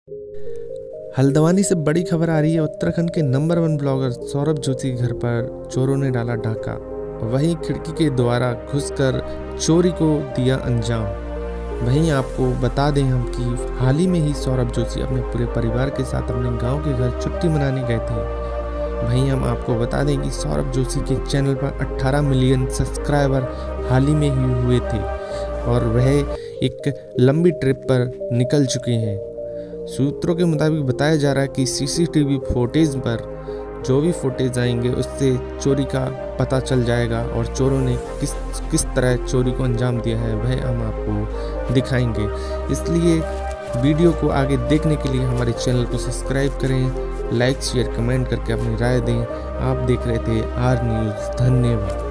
हल्द्वानी से बड़ी खबर आ रही है। उत्तराखंड के नंबर 1 ब्लॉगर सौरभ जोशी के घर पर चोरों ने डाला डाका, वहीं खिड़की के द्वारा घुसकर चोरी को दिया अंजाम। वहीं आपको बता दें हम कि हाल ही में ही सौरभ जोशी अपने पूरे परिवार के साथ अपने गांव के घर छुट्टी मनाने गए थे। वहीं हम आपको बता दें कि सौरभ जोशी के चैनल पर 18 मिलियन सब्सक्राइबर हाल ही में ही हुए थे और वह एक लंबी ट्रिप पर निकल चुके हैं। सूत्रों के मुताबिक बताया जा रहा है कि सीसीटीवी फुटेज पर जो भी फुटेज आएंगे उससे चोरी का पता चल जाएगा और चोरों ने किस तरह चोरी को अंजाम दिया है वह हम आपको दिखाएंगे। इसलिए वीडियो को आगे देखने के लिए हमारे चैनल को सब्सक्राइब करें, लाइक शेयर कमेंट करके अपनी राय दें। आप देख रहे थे आर न्यूज़। धन्यवाद।